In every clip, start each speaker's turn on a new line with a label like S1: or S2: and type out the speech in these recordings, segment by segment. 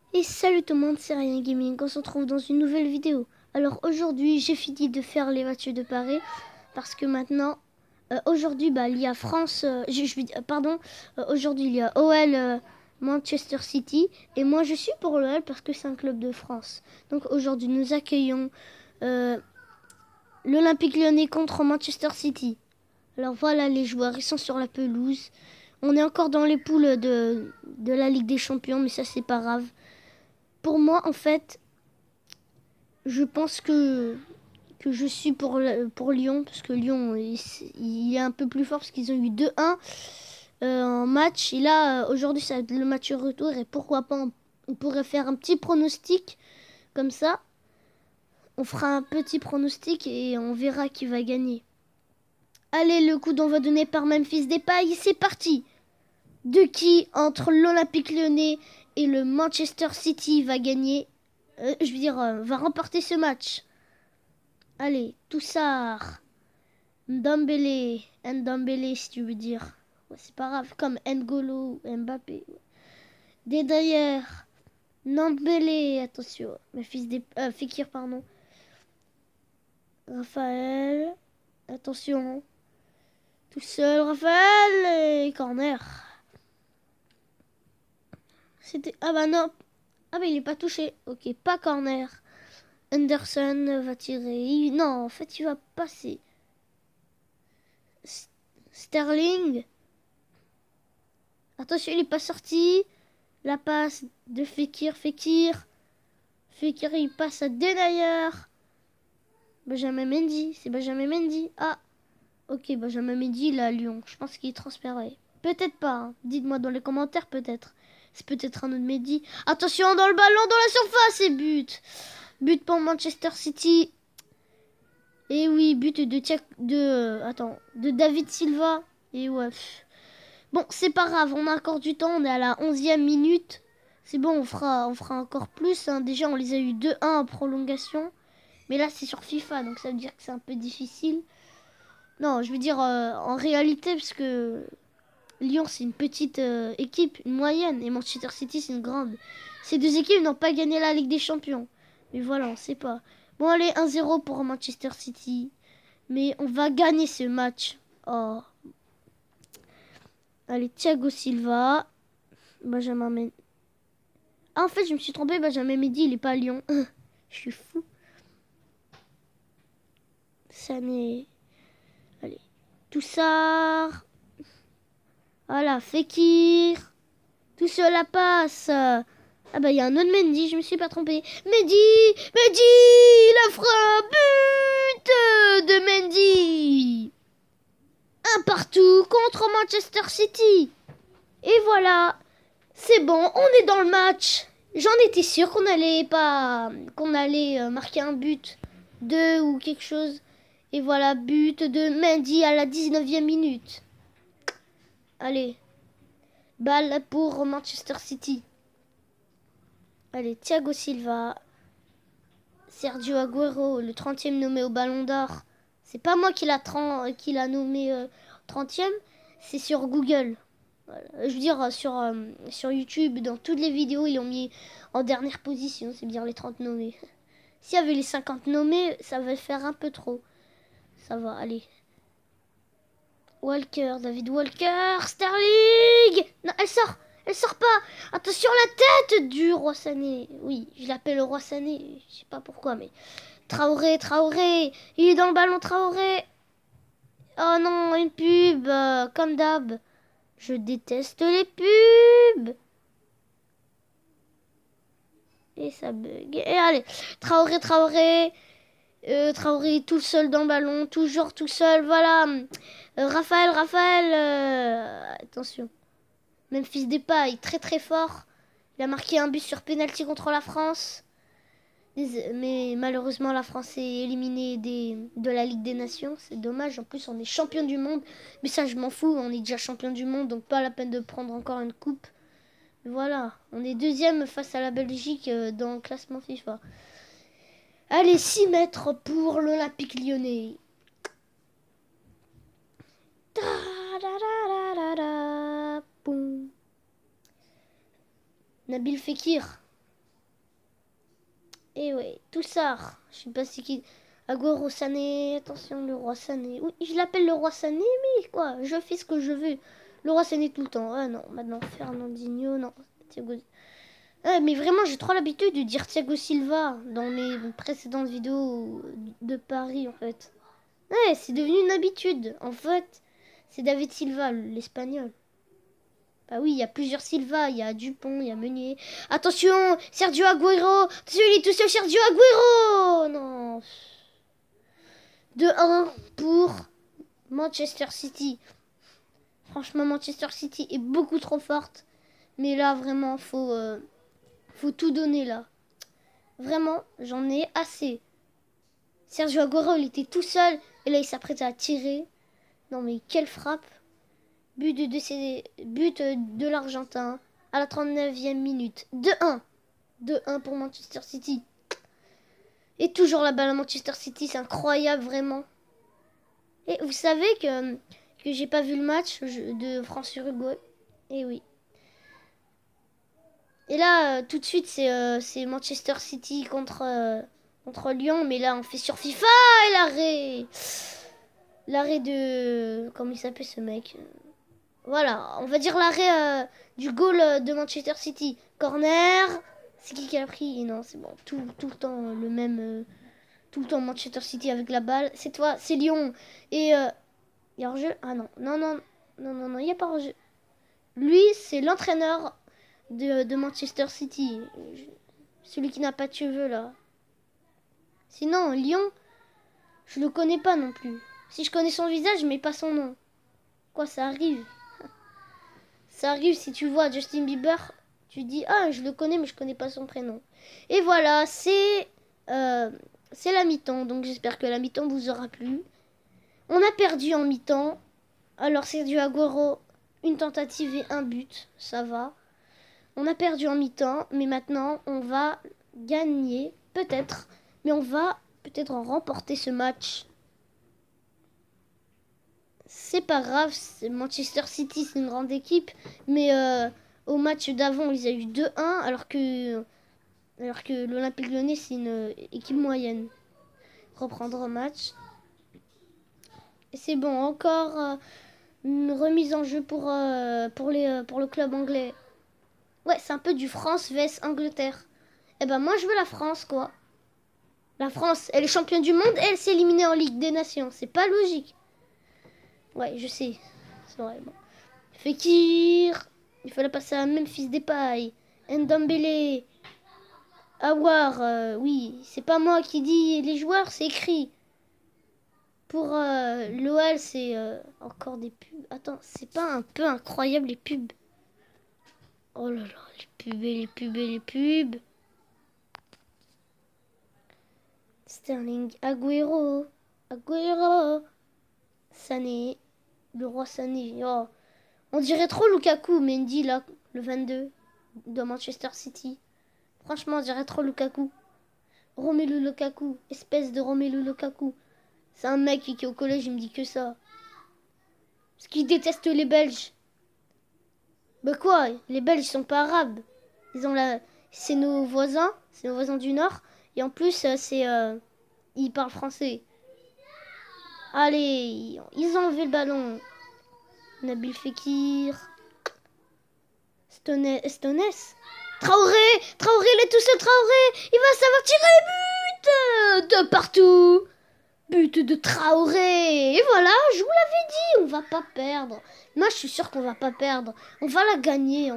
S1: Et salut tout le monde, c'est Ryan Gaming, on se retrouve dans une nouvelle vidéo. Alors aujourd'hui, j'ai fini de faire les matchs de Paris parce que maintenant, aujourd'hui, il y a France, aujourd'hui il y a OL Manchester City et moi je suis pour l'OL parce que c'est un club de France. Donc aujourd'hui, nous accueillons euh, l'Olympique Lyonnais contre Manchester City. Alors voilà les joueurs, ils sont sur la pelouse. On est encore dans les poules de la Ligue des Champions, mais ça c'est pas grave. Pour moi, en fait, je pense que je suis pour Lyon, parce que Lyon, il est un peu plus fort, parce qu'ils ont eu 2-1 en match. Et là, aujourd'hui, ça va être le match retour, et pourquoi pas, on pourrait faire un petit pronostic, comme ça. On fera un petit pronostic, et on verra qui va gagner. Allez, le coup d'envoi donné par Memphis Depay, c'est parti. De qui, entre l'Olympique Lyonnais et le Manchester City, va gagner va remporter ce match? Allez, Toussard, Ndombele si tu veux dire. Ouais, c'est pas grave, comme N'Golo, Mbappé. D'ailleurs, Ndombele, attention, mes fils des... Fekir, pardon. Raphaël, attention. Tout seul, Raphaël, et corner. C'était... Ah bah non. Ah bah il est pas touché. Ok, pas corner. Anderson va tirer. Non, en fait, il va passer. Sterling. Attention, il n'est pas sorti. La passe de Fekir. Fekir, il passe à Denayer. Benjamin Mendy. C'est Benjamin Mendy. Ah, ok, Benjamin Mendy, il est à Lyon. Je pense qu'il est transféré. Peut-être pas. Hein. Dites-moi dans les commentaires, peut-être. C'est peut-être un autre Mendy. Attention, dans le ballon, dans la surface, et but. But pour Manchester City. Et oui, but de David Silva. Et ouais. Bon, c'est pas grave, on a encore du temps, on est à la 11e minute. C'est bon, on fera encore plus. Hein. Déjà, on les a eu 2-1 en prolongation. Mais là, c'est sur FIFA, donc ça veut dire que c'est un peu difficile. Non, je veux dire en réalité, parce que Lyon, c'est une petite équipe, une moyenne, et Manchester City, c'est une grande. Ces deux équipes n'ont pas gagné la Ligue des Champions. Mais voilà, on sait pas. Bon, allez, 1-0 pour Manchester City. Mais on va gagner ce match. Oh. Allez, Thiago Silva. Benjamin Mendy. Ah, en fait, je me suis trompée. Benjamin Mendy, il est pas à Lyon. Je suis fou. Sané. Allez. Toussard. Voilà, Fekir. Tout cela passe. Ah bah, il y a un autre Mendy. Je me suis pas trompée. Mendy, la frappe. But de Mendy. Un partout contre Manchester City. Et voilà. C'est bon, on est dans le match. J'en étais sûre qu'on allait marquer un but, deux ou quelque chose. Et voilà, but de Mendy à la 19e minute. Allez, balle pour Manchester City. Allez, Thiago Silva, Sergio Aguero, le 30e nommé au Ballon d'Or. C'est pas moi qui l'a nommé 30e, c'est sur Google. Voilà. Je veux dire, sur YouTube, dans toutes les vidéos, ils l'ont mis en dernière position, c'est bien les 30 nommés. S'il y avait les 50 nommés, ça va faire un peu trop. Ça va, allez. Walker, David Walker, Sterling. Non, elle sort pas. Attention, la tête du Roi Sané. Oui, je l'appelle le Roi Sané, je sais pas pourquoi, mais... Traoré, il est dans le ballon, Traoré. Oh non, une pub, comme d'hab. Je déteste les pubs. Et ça bug. Et allez, Traoré tout seul dans le ballon, toujours tout seul, voilà. Raphaël, attention. Memphis Depay, très très fort. Il a marqué un but sur penalty contre la France. Mais malheureusement, la France est éliminée de la Ligue des Nations. C'est dommage. En plus, on est champion du monde. Mais ça, je m'en fous. On est déjà champion du monde. Donc, pas la peine de prendre encore une coupe. Voilà. On est deuxième face à la Belgique dans le classement FIFA. Allez, 6 mètres pour l'Olympique Lyonnais. Nabil Fekir. Et ouais, tout ça. Je sais pas c'est qui. Agüero Sané, attention, le roi Sané. Oui, je l'appelle le roi Sané, mais quoi, je fais ce que je veux. Le roi Sané tout le temps. Ah non, maintenant Fernandinho, non. Thiago. Ah, mais vraiment, j'ai trop l'habitude de dire Thiago Silva dans mes précédentes vidéos de Paris, en fait. Ouais, c'est devenu une habitude. En fait, c'est David Silva, l'espagnol. Bah oui, il y a plusieurs Silva. Il y a Dupont, il y a Meunier. Attention, Sergio Agüero. Attention, il est tout seul, Sergio Agüero. Non. 2-1 pour Manchester City. Franchement, Manchester City est beaucoup trop forte. Mais là, vraiment, faut tout donner, là. Vraiment, j'en ai assez. Sergio Agüero, il était tout seul. Et là, il s'apprête à tirer. Non, mais quelle frappe. But de l'Argentin à la 39e minute. 2-1. 2-1 pour Manchester City. Et toujours la balle à Manchester City. C'est incroyable, vraiment. Et vous savez que j'ai pas vu le match de France-Uruguay. Et oui. Et là, tout de suite, c'est Manchester City contre Lyon. Mais là, on fait sur FIFA et l'arrêt de... Comment il s'appelle ce mec? Voilà, on va dire l'arrêt du goal de Manchester City. Corner. C'est qui a pris? Non, c'est bon. Tout le temps le même... tout le temps Manchester City avec la balle. C'est toi, c'est Lyon. Et... il y a hors-jeu? Ah non. Non, il n'y a pas hors-jeu. Lui, c'est l'entraîneur de Manchester City. Celui qui n'a pas de cheveux, là. Sinon, Lyon, je le connais pas non plus. Si je connais son visage, mais pas son nom. Quoi, ça arrive? Ça arrive si tu vois Justin Bieber, tu dis, ah, je le connais, mais je connais pas son prénom. Et voilà, c'est la mi-temps. Donc j'espère que la mi-temps vous aura plu. On a perdu en mi-temps. Alors Sergio Agüero, une tentative et un but. Ça va. On a perdu en mi-temps. Mais maintenant, on va gagner. Peut-être. Mais on va peut-être en remporter ce match. C'est pas grave. Manchester City, c'est une grande équipe. Mais au match d'avant, ils ont eu 2-1. Alors que l'Olympique Lyonnais, c'est une équipe moyenne. Reprendre un match. Et c'est bon, encore une remise en jeu pour le club anglais. Ouais, c'est un peu du France vs Angleterre. Eh ben moi je veux la France, quoi. La France, elle est championne du monde et elle s'est éliminée en Ligue des Nations. C'est pas logique. Ouais, je sais. C'est vrai, bon. Fekir. Il fallait passer à Memphis Depay. Ndombele. Aouar, oui. C'est pas moi qui dis les joueurs, c'est écrit. Pour l'OL, c'est encore des pubs. Attends, c'est pas un peu incroyable les pubs? Oh là là, les pubs. Sterling, Agüero. Sané, le roi Sané. Oh. On dirait trop Lukaku, Mendy là, le 22 de Manchester City. Franchement, on dirait trop Lukaku. Romelu Lukaku, espèce de Romelu Lukaku. C'est un mec qui est au collège, il me dit que ça. Parce qu'il déteste les Belges. Bah quoi? Les Belges sont pas arabes. C'est nos voisins. C'est nos voisins du Nord. Et en plus, ils parlent français. Allez, ils ont enlevé le ballon. Nabil Fekir. Stones. Traoré, il est tout seul, Traoré. Il va savoir tirer les buts de partout. But de Traoré. Et voilà, je vous l'avais dit, on va pas perdre. Moi, je suis sûr qu'on va pas perdre. On va la gagner.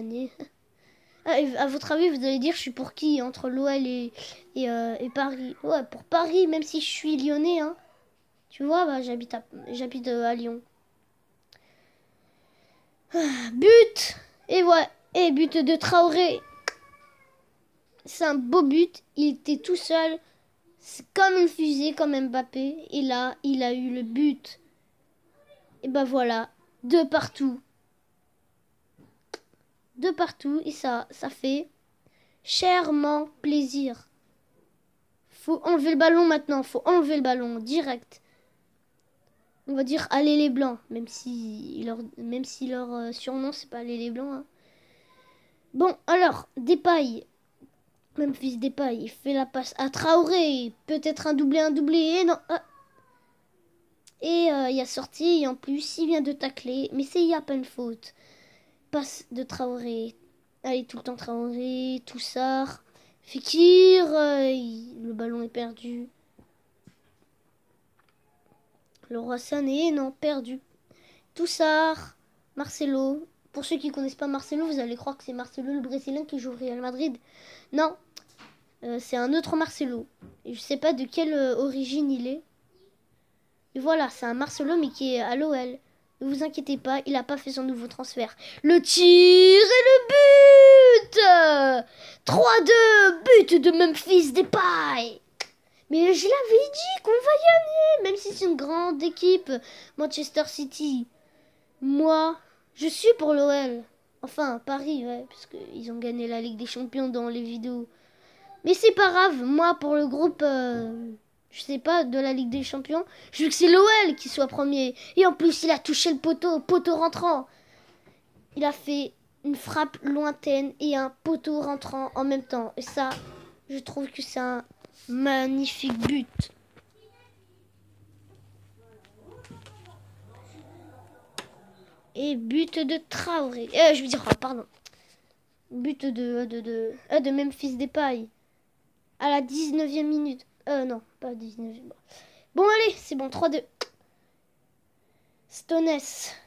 S1: À votre avis, vous allez dire, je suis pour qui? Entre l'OL et Paris. Ouais, pour Paris, même si je suis lyonnais. Hein. Tu vois, bah, j'habite à Lyon. But. Et ouais, et but de Traoré. C'est un beau but. Il était tout seul. C'est comme une fusée, comme Mbappé. Et là, il a eu le but. Et ben voilà, de partout. Et ça fait chèrement plaisir. Faut enlever le ballon maintenant. Faut enlever le ballon direct. On va dire allez les blancs. Même si leur surnom c'est pas allez les blancs. Hein. Bon, alors, Depay. Memphis Depay, il fait la passe à Traoré. Peut-être un doublé, et non. Ah. Et il a sorti, et en plus, il vient de tacler. Mais c'est il y a pas une faute. Passe de Traoré. Allez, tout le temps Traoré, Toussard. Fekir, le ballon est perdu. Le roi Sané, non, perdu. Toussard, Marcelo. Pour ceux qui ne connaissent pas Marcelo, vous allez croire que c'est Marcelo le Brésilien qui joue au Real Madrid. Non, c'est un autre Marcelo. Et je sais pas de quelle origine il est. Et voilà, c'est un Marcelo mais qui est à l'OL. Ne vous inquiétez pas, il n'a pas fait son nouveau transfert. Le tir et le but 3-2, but de Memphis Depay. Mais je l'avais dit qu'on va gagner, même si c'est une grande équipe, Manchester City. Moi, je suis pour l'OL. Enfin, Paris, ouais, parce qu'ils ont gagné la Ligue des Champions dans les vidéos. Mais c'est pas grave, moi, pour le groupe, je sais pas, de la Ligue des Champions, je veux que c'est l'OL qui soit premier. Et en plus, il a touché le poteau rentrant. Il a fait une frappe lointaine et un poteau rentrant en même temps. Et ça, je trouve que c'est un magnifique but. Et but de Traoré. Je veux dire, oh, pardon. But de Memphis Depay. À la 19e minute. Non, pas 19e. Bon, allez, c'est bon, 3-2. Stones.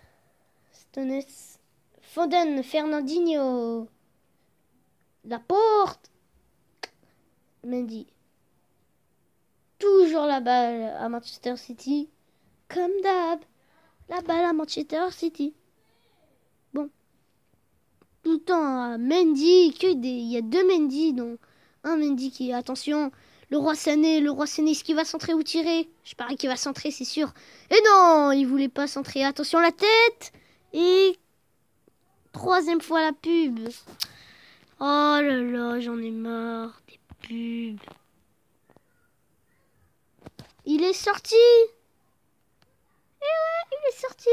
S1: Foden, Fernandinho. Laporte. Mendy. Toujours la balle à Manchester City. Comme d'hab. La balle à Manchester City. Bon. Tout le temps à Mendy. Il y a deux Mendy, dont un Mendy qui... Attention, le roi Sané, est-ce qu'il va centrer ou tirer? Je parie qu'il va centrer, c'est sûr. Et non, il voulait pas centrer. Attention, la tête. Et... troisième fois la pub. Oh là là, j'en ai marre des pubs. Il est sorti. Eh ouais, il est sorti.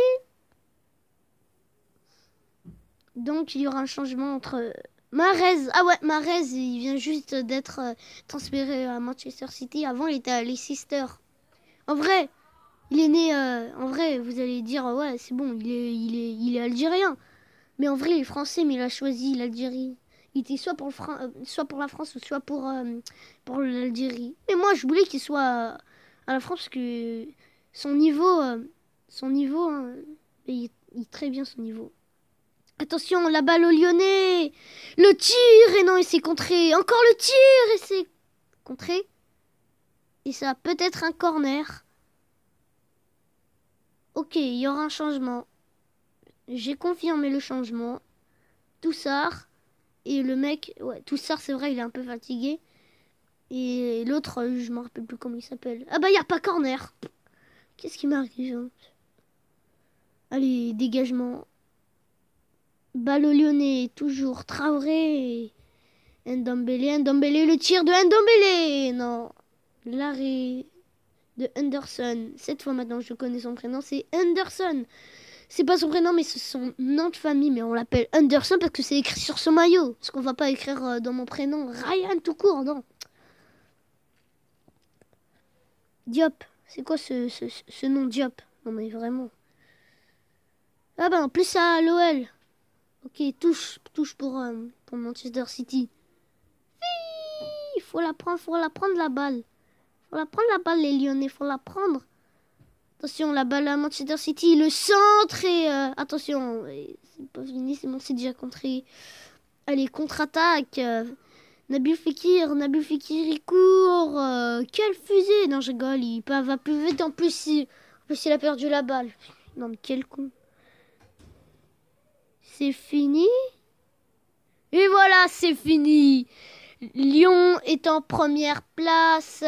S1: Donc il y aura un changement entre Mahrez. Ah ouais, Mahrez, il vient juste d'être transféré à Manchester City. Avant, il était à Leicester. En vrai, il est né... en vrai, vous allez dire, ouais, c'est bon, il est algérien. Mais en vrai, il est français, mais il a choisi l'Algérie. Il était soit pour la France ou soit pour l'Algérie. Mais moi, je voulais qu'il soit à la France parce que son niveau, hein, il est très bien son niveau. Attention, la balle au Lyonnais. Le tir, et non, il s'est contré. Encore le tir, et c'est contré. Et ça peut être un corner. Ok, il y aura un changement. J'ai confirmé le changement. Toussard. Et le mec, ouais, Toussard, c'est vrai, il est un peu fatigué. Et l'autre, je me rappelle plus comment il s'appelle. Ah bah, il n'y a pas corner. Qu'est-ce qui m'arrive, hein? Allez, dégagement. Balle au Lyonnais, toujours Traoré. Ndombele, le tir de Ndombele. Non, l'arrêt de Henderson. Cette fois maintenant, je connais son prénom, c'est Henderson. C'est pas son prénom, mais c'est son nom de famille. Mais on l'appelle Henderson parce que c'est écrit sur son maillot. Parce qu'on va pas écrire dans mon prénom Ryan tout court, non. Diop, c'est quoi ce nom Diop? Non mais vraiment. Ah bah en plus ça à l'OL. Ok, touche pour Manchester City. Il faut la prendre la balle. Faut la prendre la balle les Lyonnais, faut la prendre. Attention, la balle à Manchester City, le centre et attention, c'est pas fini, c'est bon, c'est déjà contré. Allez, contre-attaque. Nabil Fekir, il court. Quelle fusée! Non, je rigole, il va plus vite. En plus, il a perdu la balle. Non, mais quel con. C'est fini. Et voilà, c'est fini. Lyon est en première place.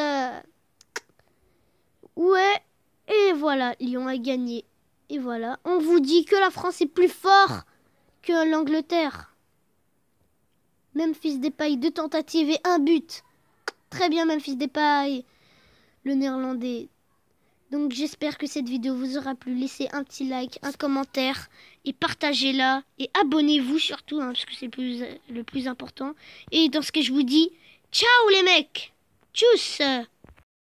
S1: Ouais. Et voilà, Lyon a gagné. Et voilà, on vous dit que la France est plus fort que l'Angleterre. Memphis Depay, 2 tentatives et 1 but. Très bien, Memphis Depay, le néerlandais. Donc j'espère que cette vidéo vous aura plu. Laissez un petit like, un commentaire et partagez-la. Et abonnez-vous surtout, hein, parce que c'est le plus important. Et dans ce que je vous dis, Ciao les mecs. Tchuss.